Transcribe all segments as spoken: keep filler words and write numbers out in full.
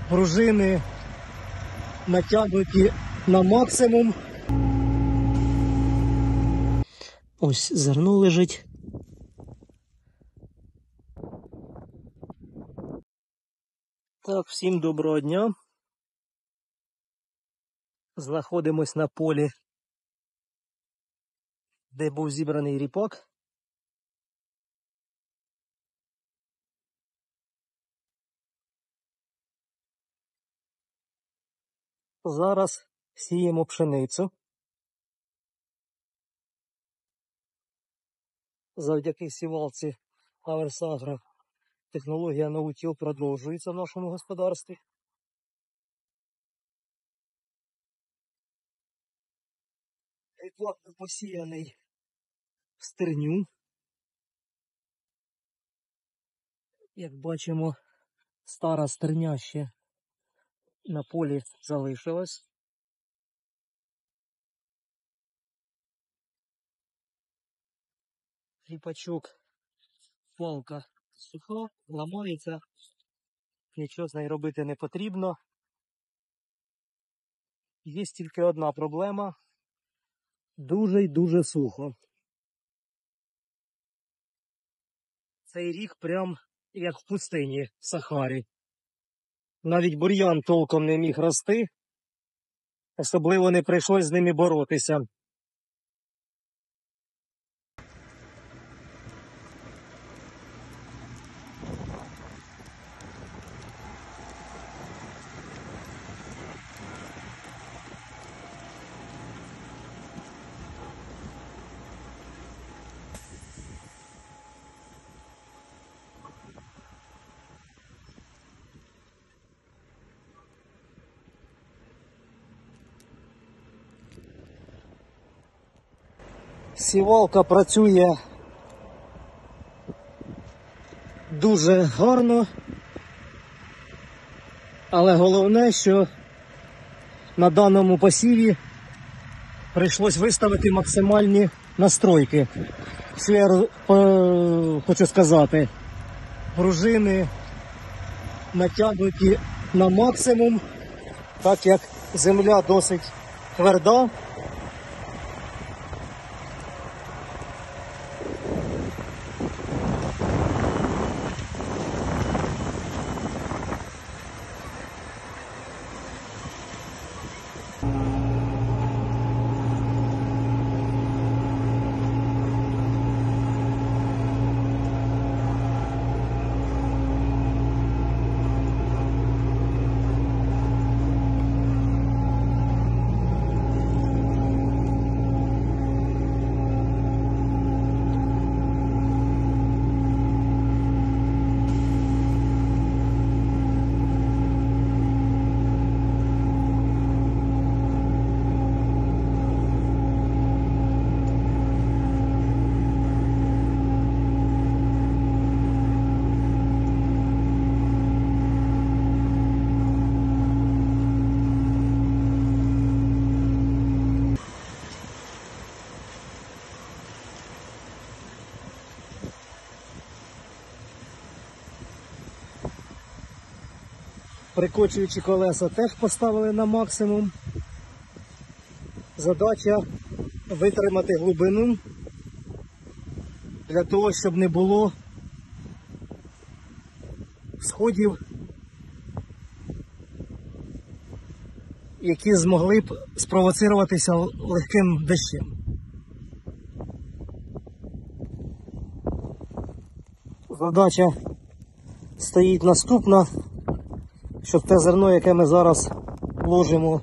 пружини натягнуті на максимум. Ось зерно лежить. Так, всім доброго дня. Знаходимось на полі, де був зібраний ріпак. Зараз сіємо пшеницю. Завдяки сівалці Аверс Агро технологія ноутіл продовжується в нашому господарстві. Ріпак посіяний в стерню. Як бачимо, стара стерня ще на полі залишилась. Ріпачок, палка суха, ламається, нічого з нею робити не потрібно. Є тільки одна проблема – дуже й дуже сухо. Цей рік прям як в пустині, в Сахарі. Навіть бур'ян толком не міг рости, особливо не прийшлось з ними боротися. Сівалка працює дуже гарно, але головне, що на даному посіві прийшлось виставити максимальні настройки. Що я е, хочу сказати, пружини натягнуті на максимум, так як земля досить тверда. Прикочуючі колеса теж поставили на максимум. Задача витримати глибину для того, щоб не було сходів, які змогли б спровоцируватися легким дощем. Задача стоїть наступна, щоб те зерно, яке ми зараз ложимо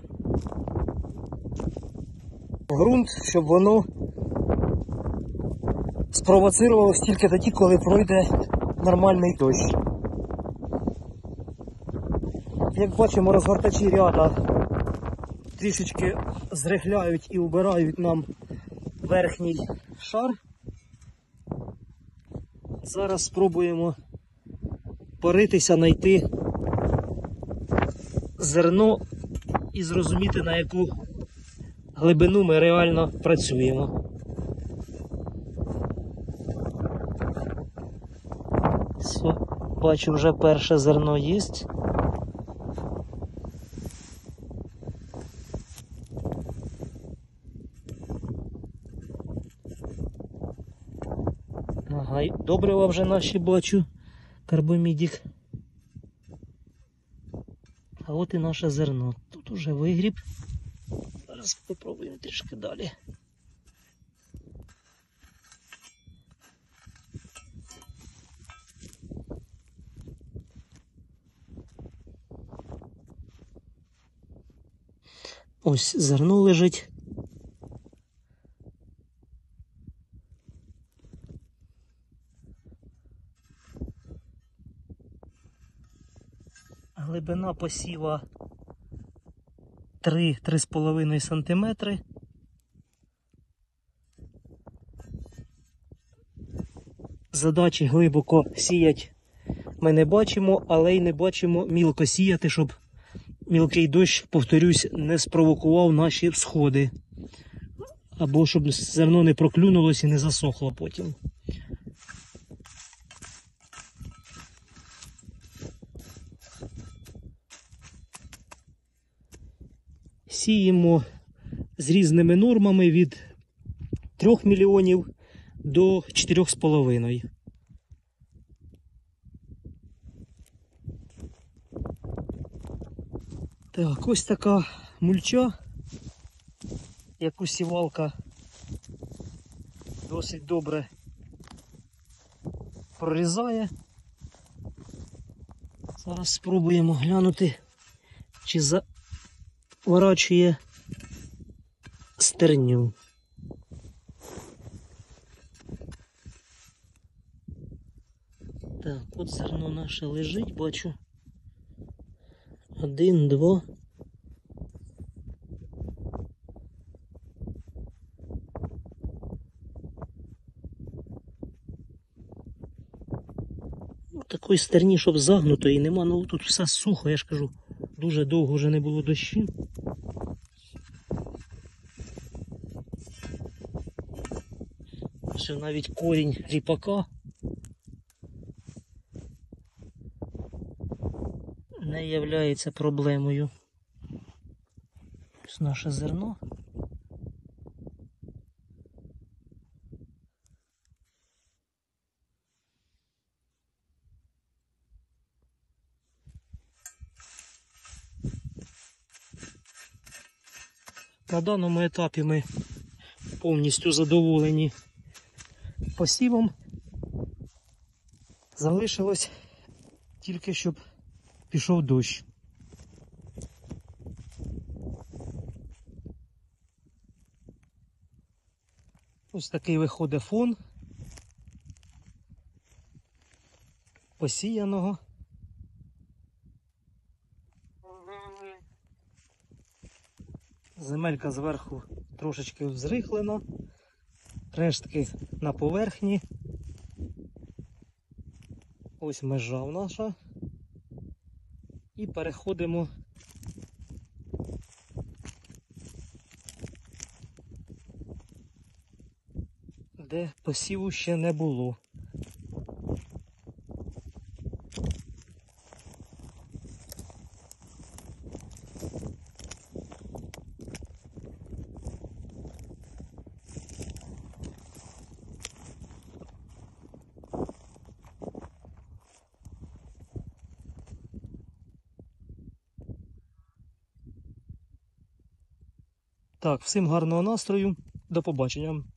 в ґрунт, щоб воно спровоцирувалося тільки тоді, коли пройде нормальний дощ. Як бачимо, розгортачі ряда трішечки зрихляють і убирають нам верхній шар. Зараз спробуємо поритися, знайти зерно і зрозуміти, на яку глибину ми реально працюємо. Бачу, вже перше зерно є. Ага, й добрива вже наші бачу. Карбомідік. А от і наше зерно. Тут уже вигріб. Зараз попробуємо трішки далі. Ось зерно лежить. Глибина посіва три-три з половиною сантиметри. Задачі глибоко сіять ми не бачимо, але й не бачимо мілко сіяти, щоб мілкий дощ, повторюсь, не спровокував наші всходи. Або щоб зерно не проклюнулось і не засохло потім. Сіємо з різними нормами від трьох мільйонів до чотирьох з половиною. Так, ось така мульча, яку сівалка досить добре прорізає. Зараз спробуємо глянути, чи заворачує стерню. Так, от зерно наше лежить, бачу. Один, два. Ну, такої стерні, щоб загнутої нема, ну тут все сухо, я ж кажу, дуже довго вже не було дощів. Ось навіть корінь ріпака не являється проблемою. Ось наше зерно. На даному етапі ми повністю задоволені посівом. Залишилось тільки, щоб пішов дощ. Ось такий виходить фон посіяного. Земелька зверху трошечки взрихлена, рештки на поверхні. Ось межа наша. І переходимо де посіву ще не було. Так, всім гарного настрою, до побачення.